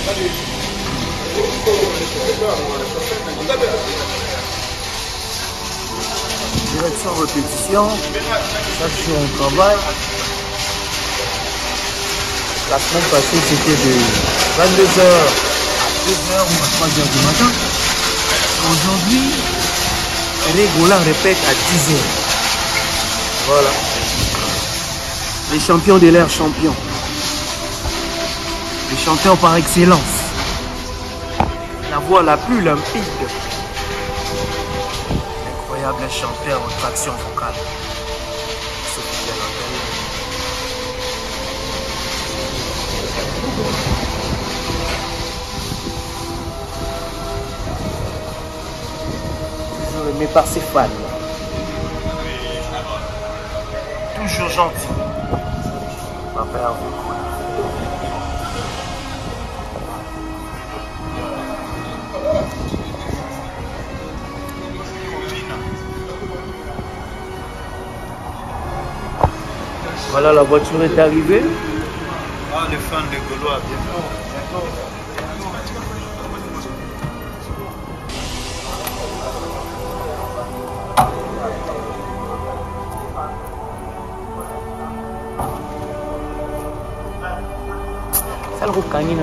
Direction répétition, chaque jour on travaille. La semaine passée c'était de 22h à 2h ou à 3h du matin. Aujourd'hui, Gola répète à 10h. Voilà. Les champions de l'air champions. Les champions par excellence. La voix la plus limpide. Incroyable chanteur en traction vocale. Toujours aimé par ses fans. Toujours gentil. Papa Hervé. Voilà, la voiture est arrivée. Ah, les fans de Gaulois, bientôt. Ça le recagne.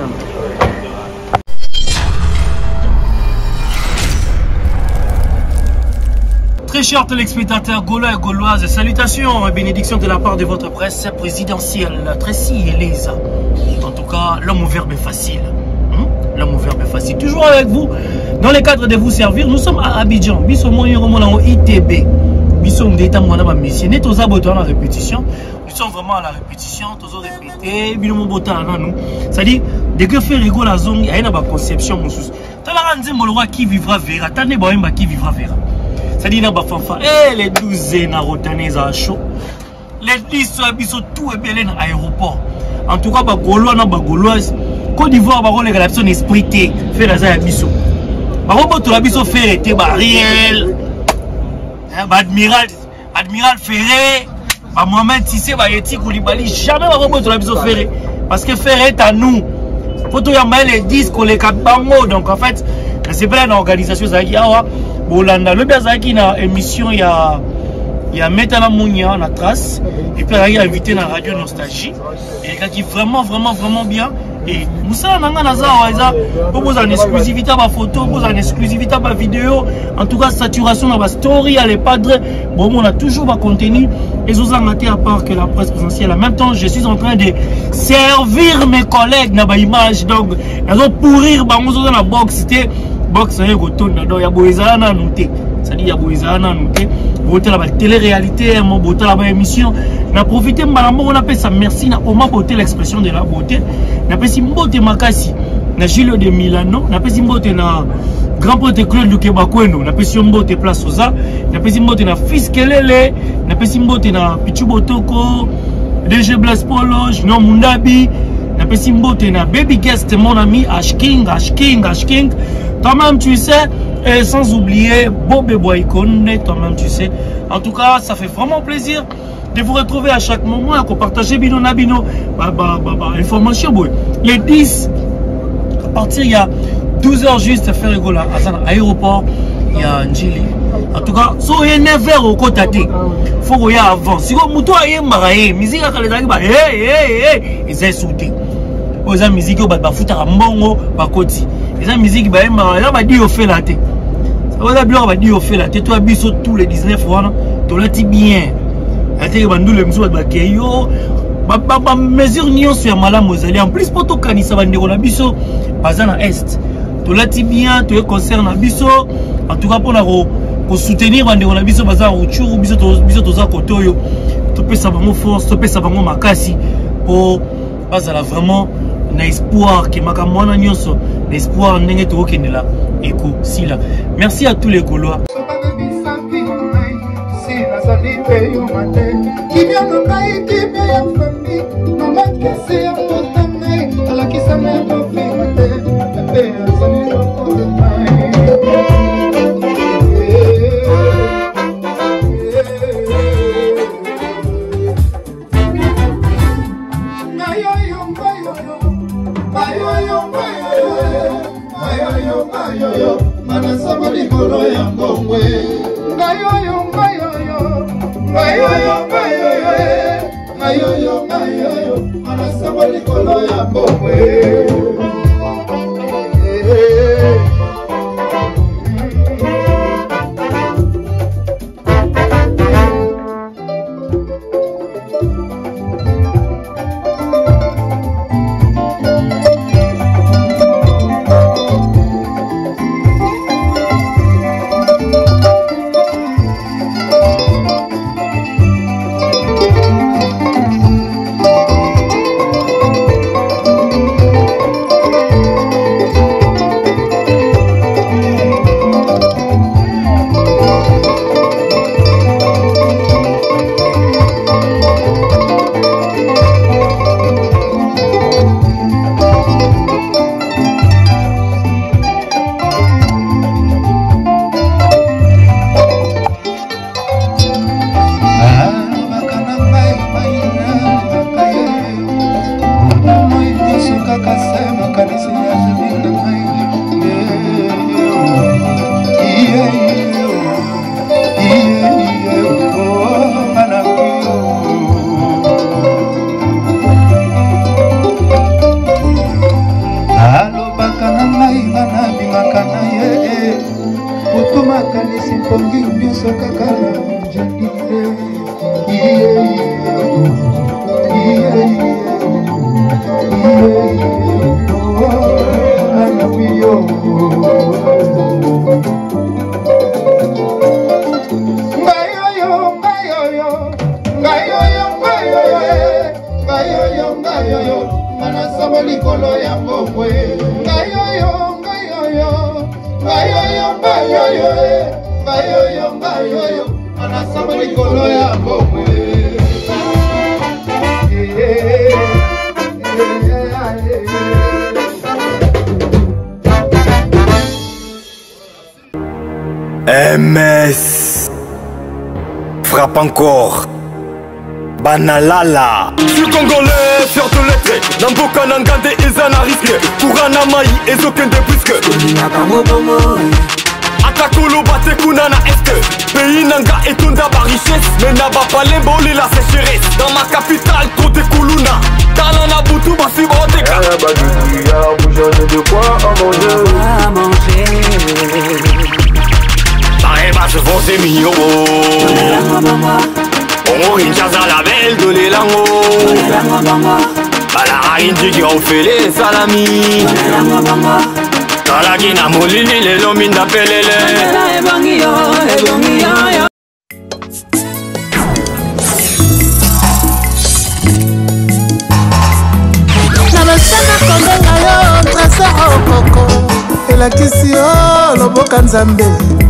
Très chers téléspectateurs Gaulois et Gauloises, salutations et bénédictions de la part de votre presse présidentielle, Tracy et Lisa. En tout cas, l'homme au verbe est facile. L'homme au verbe est facile. Toujours avec vous, dans le cadre de vous servir, nous sommes à Abidjan. Biso au ITB. Biso m'deta mwana ba mission. Net aux abotons la répétition. Nous sommes vraiment à la répétition, tous répéter. Bilomo bota na nous. C'est-à-dire, dès que fait rigolo la zone, il y a une conception moussous. Talanzi molwa qui vivra verra. Tane boyemba qui vivra verra. C'est-à-dire, les 12 na rotanés à chaud. Les 10 sont tout et bien à l'aéroport. En tout cas, Gaulois na Gauloise, Côte d'Ivoire, les relations esprit fait la zaï biso. Par contre, la biso fait était Ariel, Admiral Ferré, Mohamed Tissé, Yeti Koulibaly, jamais la biso Ferré. Parce que Ferré est à nous. Faut tout y les disques, les cabango. Donc en fait, c'est pas une organisation Zaïawa. Bolanda, le Biazaki na émission il y a Metana Mounia la trace et puis il y a invité dans Radio Nostalgie et qui vraiment bien et Moussa Nanga Nazawa propose en exclusivité ma photo, propose en exclusivité ma vidéo, en tout cas saturation dans ma story, les padres, bon on a toujours ma contenu et vous en à part que la presse présentielle en même temps je suis en train de servir mes collègues dans ma image donc ils ont pourrir bah on dans la box c'était box ya gotonda do ya boizana nuté ça dit ya boizana nuté boté la télé-réalité mon boté la émission na profiter malambo on appelle ça merci na oma boté l'expression de la beauté na pesi mbote makasi na Gilles de Milano na pesi mbote na grand pote Claude Lukebakweno na pesi mbote place oza na pesi mbote na fils Kelele na pesi mbote na Pichu Botoko DG Blaise Polo no Mundabi na pesi mbote na baby guest mon ami Ashking toi-même tu sais, et sans oublier Bobé Boykone, toi-même tu sais. En tout cas, ça fait vraiment plaisir de vous retrouver à chaque moment et qu'on partage Bino Nabino. Information, les 10, à partir il y a 12h juste, faire rigoler à l'aéroport, il y a Njili. En tout cas, si vous avez 9h au côté, il faut que vous avant. Si vous avez un peu musique, ils sont sautés. Vous avez musique, vous avez foutu à Mbongo, à côté. Les musiques, bah, dit au fait la tête. Ça va dire au fait la tête. Toi, biso tous les 19 ans, tu l'as dit bien. La tête, bah, nous les mesures, bah, keyo, bah, mesure nion sur malam aux en plus, pour tout cani, ça va dire, on a biso, bazan à est. Tu l'as dit bien, tu es concerne à biso. En tout cas, pour soutenir, on a biso, bazan, ou chou, biso, toza, kotoyo. Tu peux savoir mon force, tu peux savoir mon makasi. Pour, bazan, vraiment, na espoir, que ma kamwana nyonso. L'espoir n'est pas au là. Écoute, si là. Merci à tous les Gaulois. Bye. Ngayoyo, manasaba likolo ya ngongwe. Ngayoyo, manasaba likolo ya ngongwe. MS frappe encore. Banalala. Je suis congolais, fier de lettre. Namboka Nangande et Zana risque. Kurana Maï et Zoken de Brisque. Atakolo bate kunana est. Pays Nanga et Tunda ba richesse. Mais n'a pas l'emboli la sécheresse. Dans ma capitale, côté Kuluna. Talana Boutou, Bassi Brodeka. Bougeonne de quoi à manger. Pareba se fonce mio. Ongo Kinshasa la belle de l'élango. Bala Inji qui ofele salami. Kalakina molili le lominda pelele. Nabasana kondenga yo trésor okoko. Elakisi yo loboka nzambe.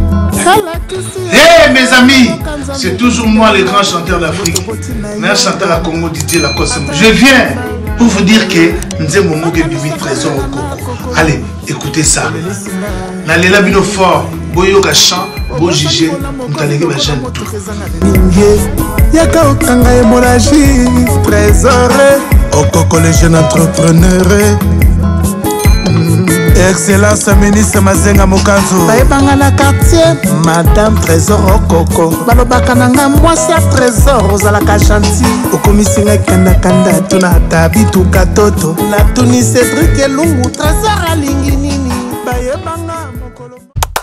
Hey mes amis, c'est toujours moi le grand chanteur d'Afrique, meilleur chanteur à Congo, Didier Lacoste. Je viens pour vous dire que Nzembo Moge Bibi Trésor au Coco. Allez, écoutez ça. Nalela bino fort, boyoka chant, bo jugé, mtalege ba jeune tout. Yaka okanga hémorragie, Trésor Okoko le jeune entrepreneur. Excellence ministre Mazenga Mokanzo bayebanga na quartier Madame Trésor Okoko balobaka nanga mwasi ya Trésor ozalaka gentil okomisinga kanda tuna tabituka toto natuni Cédric Elungu Trésor alingi nini bayebanga mokolo.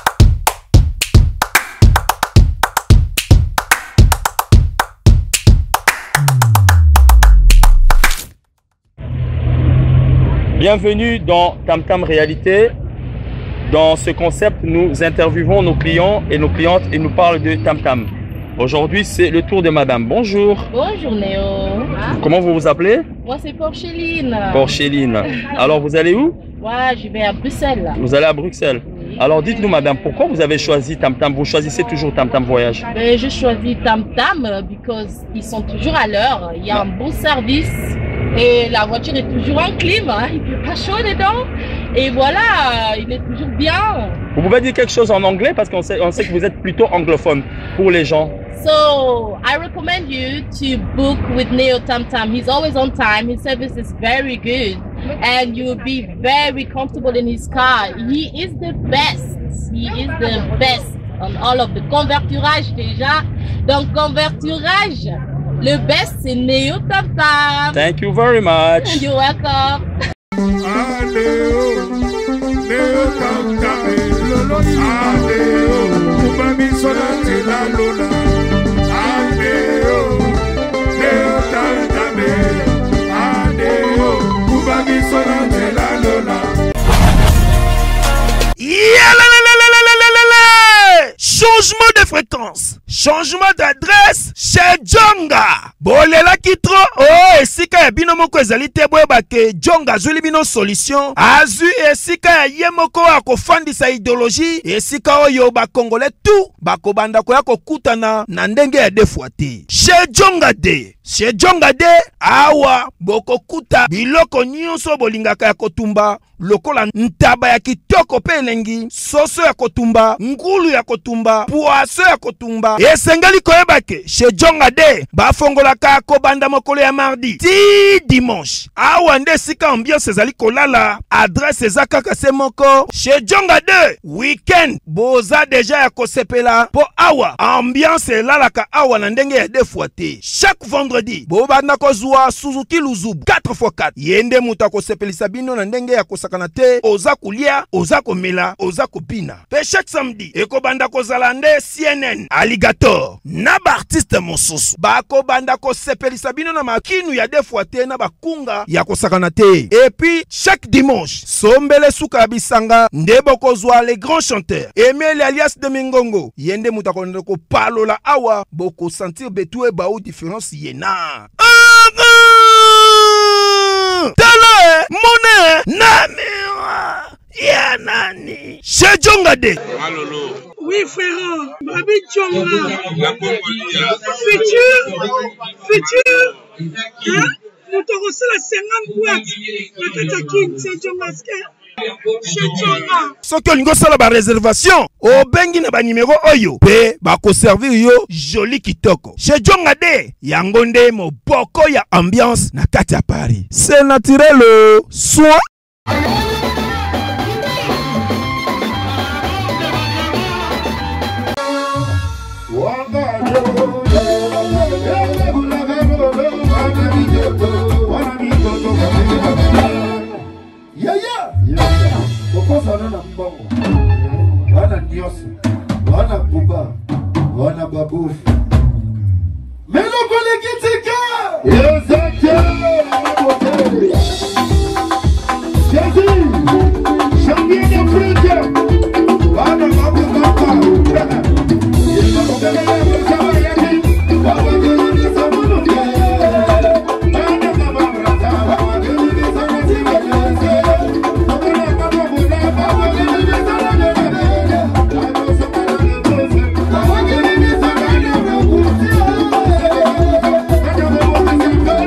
Bienvenue dans Tam Tam Réalité. Dans ce concept, nous interviewons nos clients et nos clientes et nous parlent de Tam Tam. Aujourd'hui, c'est le tour de madame. Bonjour. Bonjour Néo. Comment vous vous appelez? Moi, c'est Porcheline. Porcheline. Alors, vous allez où? Ouais, je vais à Bruxelles. Vous allez à Bruxelles. Oui. Alors, dites-nous madame, pourquoi vous avez choisi Tam Tam? Vous choisissez toujours Tam Tam Voyage? Je choisis Tam Tam parce qu'ils sont toujours à l'heure. Il y a un bon service. Et la voiture est toujours en clim, hein. Il ne fait pas chaud dedans. Et voilà, il est toujours bien. Vous pouvez dire quelque chose en anglais parce qu'on sait que vous êtes plutôt anglophone pour les gens. So, I recommend you to book with Neo Tam Tam. He's always on time. His service is very good. and you'll be very comfortable in his car. He is the best. He is the best on all of the converturage déjà. Donc converturage, le best c'est Neo Tam Tam. Thank you very much. You're welcome. Changement de fréquence, changement d'adresse chez Djonga. Bolela kitro, oh, esika ya bino moko ezali te boyeba ke Djonga azuli bino solution. Azu esika ya ye moko akofandisa idéologie, esika oyo ba Congolais tout bakobanda koya kokutana na ndenge ya defuate. Chez Djonga de, chez Djonga de, awa bokokuta biloko nyonso bolingaka ya kotumba. Lokola ntaba ya kitoko pe elengi, soso ya kotumba, ngulu ya kotumba, poaso ya kotumba. Esengeli koyeba ke chez Djonga de bafongolaka kobanda mokolo ya mardi ti dimanche. Awa nde sika ambiance ezali kolala, adresse eza kaka se moko. Chez Djonga de weekend boza deja ya kosepela po awa ambiance elalaka awa na ndenge ya defuate. Chaque vendredi bobanda kozwa Suzuki Luzubu 4x4 yende muta kosepelisa bino na ndenge ya kanate, oza kulia, oza komela, oza kopina. Pe chaque samedi, eko banda ko zalande CNN, Alligator, na ba artiste mosusu. Bako banda ko sepelisa bino na makinu ya defuate na bakunga ya kosakanate. Et puis, chaque dimanche, sombele suka bisanga, ndebo kozwa les grands chanteurs. Emile alias de Mingongo, yende mutakonde ko palola awa, boko sentir betue ba ou différence yena. Tala mone namira ya nani chez Djonga de. Oui frère, Babi Djonga. Futur hein? Nous te recevons la 50 boîtes na Katakin chez Djonga. Soki olingo sala ba réservation obengi na ba numéro oyo pe ba ko servir yo joli kitoko chez Djonga de yango nde moboko ya ambiance na kati ya Paris. C'est naturel soit wana nyosi, wana buba, wana babufu. Melo kolegitika! Yozake! Jezi! Champion d'Afrique! Wana mabukaka! Yema kubele mzawa yaki! Wawa gini samunuke! Wana mabrata! Wawa gini sanatibeleze! Wakana mababula! Wawa gini sanatibeleze!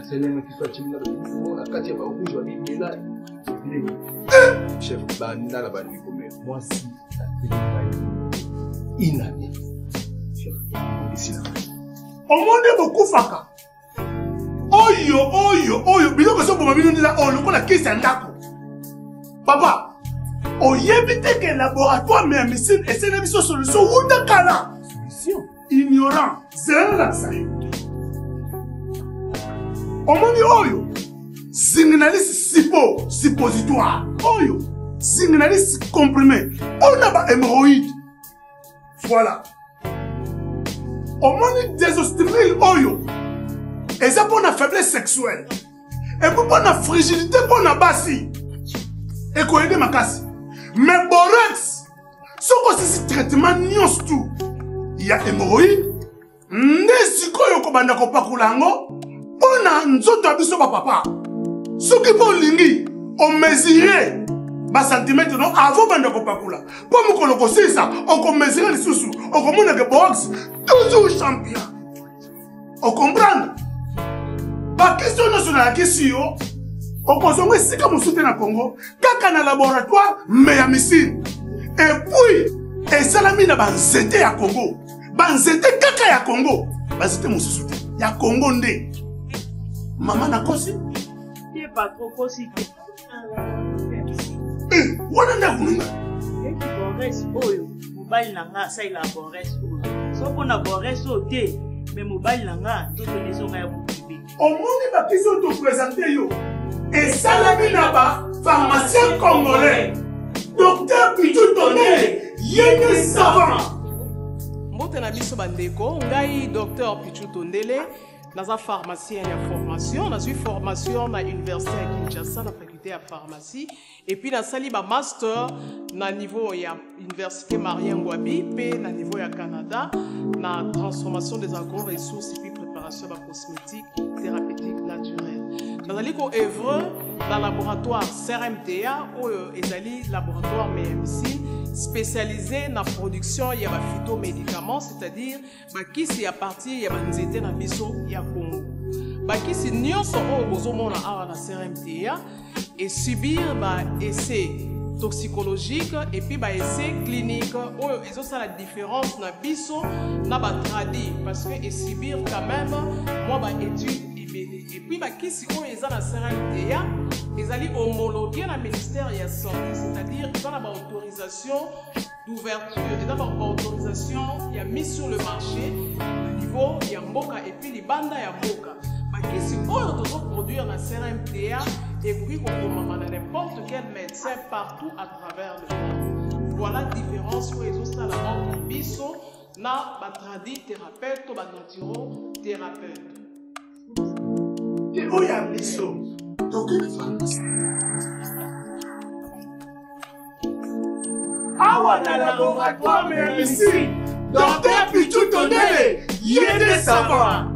Chef, moi si une année. Au monde beaucoup faka. Oyo, biloko so pour mabino ndila o lokola kisi ndako. Papa, oyebite que laboratoire mais médecine et c'est une solution ou de kala. Solution ignorant, c'est la ça. Au monde oyo, signaliste suppositoire. Oyo, signaliste comprimé. On a pas hémorroïde. Voilà. Au monde désostérile oyo. Et ça pour la faiblesse sexuelle. Et pour la fragilité pour la bassi. Et qu'on aide ma casse. Mais borax, ce que c'est traitement nions tout. Il y a hémorroïde. Nesiko yoko banda ko pakulango. On a nzoto abiso papa. Ce qui pour lingi, on mesurait bas centimètre non avant banda ko pakula. Pour me koloko c'est ça, on mesurait les sous. On commande que borax toujours champion. On comprend? La question nationale, la question, on consomme ici comme on soutient le Congo, quand on a un laboratoire, mais à missile. Et puis, et ça la mine à Banzete à Congo. Banzete kaka ya Congo. Banzete mon soutien. Ya Congo ndé. Maman n'a pas si. Il n'est pas trop possible. Eh, on a un boulot. Et qui boresse oyo, mobile nanga ça il a boresse oyo. Sauf qu'on a boresse au thé, mais mobile nanga tout les gens à au monde qui sont te présenter yo. Et ça la minaba, pharmacien congolais. Docteur Pichou Tondele, yéne savant. Mbote na biso bandeko, ngai docteur Pichou Tondele, naza pharmacien ya formation, na suis formation na université à Kinshasa na faculté à pharmacie et puis na sali ba master na niveau ya université Marien Ngouabi pe na niveau ya Canada na transformation des agro-ressources et puis préparation de cosmétiques thérapeutiques naturelles. Dans le œuvre dans le laboratoire CRMTA ou ezali laboratoire MMC spécialisé dans la production de phytomédicaments, c'est-à-dire qui à partir de nzete na biso ya Congo. Bakisi nyonso o bozomona awa na CRMTA et subir essai toxicologique et puis essai clinique où ils ont ça la différence na biso na ba tradi parce que et subir quand même moi étude et puis qui si on est dans la CRMTA ils allaient homologuer le ministère de la santé, c'est-à-dire ils ont la autorisation d'ouverture et d'abord autorisation il y a mis sur le marché le niveau il y a mboka et puis les bandes il y a mboka qui si on doit produire la CRMTA et puis on peut n'importe quel médecin partout à travers le monde. Voilà la différence où ils ont ça la mort biso na batradi thérapeute ou naturothérapeute. Et où y a biso? Donc awa na laboratoire mais ici docteur Pichou Tondele yéne savant.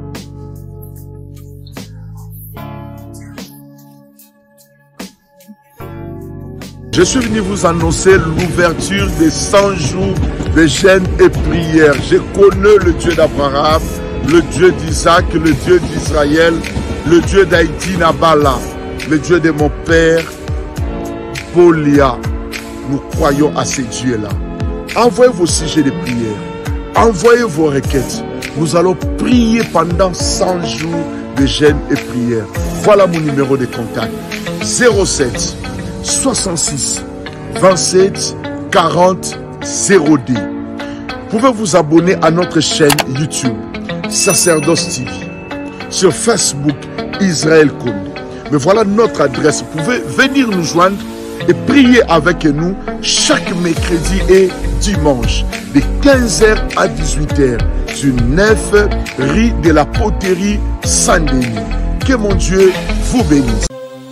Je suis venu vous annoncer l'ouverture des 100 jours de jeûne et prière. Je connais le Dieu d'Abraham, le Dieu d'Isaac, le Dieu d'Israël, le Dieu d'Haïti Nabala, le Dieu de mon père, Bolia. Nous croyons à ces dieux-là. Envoyez vos sujets de prière, envoyez vos requêtes. Nous allons prier pendant 100 jours de jeûne et prière. Voilà mon numéro de contact. 07 66 27 40 0D. Vous pouvez vous abonner à notre chaîne YouTube Sacerdoce TV, sur Facebook Israël Kondo. Mais voilà notre adresse. Vous pouvez venir nous joindre et prier avec nous chaque mercredi et dimanche de 15h à 18h sur 9 rue de la Poterie Saint-Denis. Que mon Dieu vous bénisse.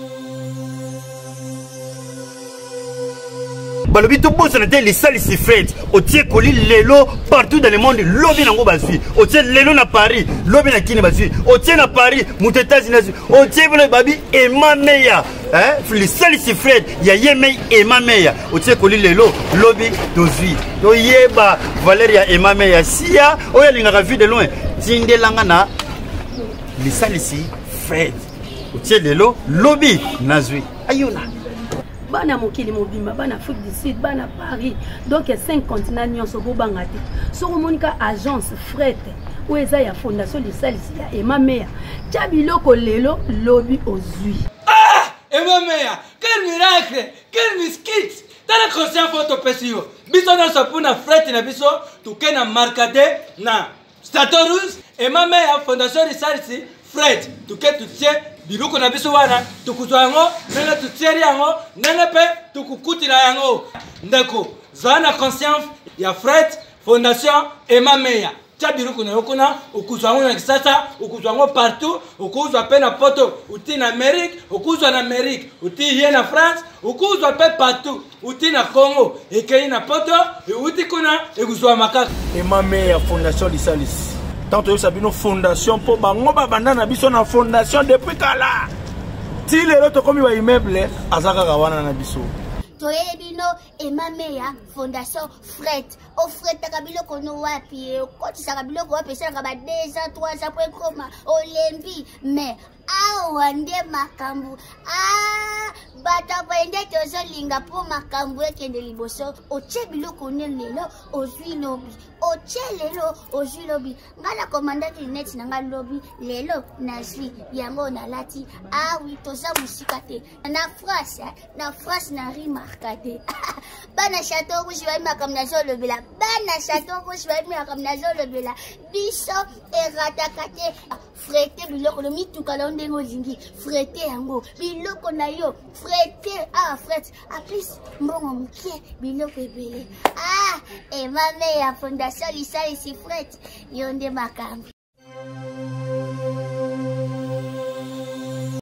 Balobi to boss na te les salles si fête au tie koli lelo partout dans le monde lobi nango bazui au tie lelo na Paris lobi na kini bazui au tie na Paris mutetazi na au tie bolo babi emameya les salles si fête ya yemei emameya au tie koli lelo lobi dozui to yeba Valeria emameya sia oya linga vu de loin tindelanga na lisalisi Fred. Otie lelo lobby nazwi. Ayona. Bana mokili mobimba, bana Afrique du Sud, bana Paris. Donc 5 continents nyonso bo bangati. Soko monika agence fret ou eza ya fondation lisalisi ya Emma Meya. Tchabiloko lelo lobby ozui. Ah! Emma Meya, quel miracle, quel miskit. Dans la conscience photo pesio. Biso na sapuna fret na biso tuke na markade na Statorus Emma Meya fondation lisalisi Fred tuke tutie biloko na biso wana tukuzwa yango nene tutieri yango nene pe tukukutila yango ndeko zana conscience ya Fred fondation Emma Meya tia biloko na yokona ukuzwa yango na kisasa ukuzwa yango partout ukuzwa pe na poto uti na Amérique ukuzwa na Amérique uti hier na France ukuzwa pe partout uti na Congo ekei na poto uti kuna ekuzwa makaka Emma Meya fondation lisalisi. Tant que ça une fondation pour bango babanda na biso na fondation depuis kala. Ti lelo to komi wa immeuble azaka kawana na biso. Toyele bino Emma Meya fondation Fred. O Fred takabilo kono wapi ko tisaka biloko wapi sanga ba 2 ans 3 ans pour koma olembi mais awande makambu bata kwende tozo linga po makambu ekende liboso oche biloko lelo ozwi lobi oche lelo ozwi lobi ngala commandant net nanga lobi lelo nazwi yango na lati oui toza musika te na France na remarquate bana chateau rouge va makam na zo lobela bana chateau rouge va makam na zo lobela biso eratakate frete biloko lo mituka la ndengo zingi frete yango biloko na yo frete frete a plus mbongo mke biloko ebele Emma Meya fondation lisalisi frete yonde makambi.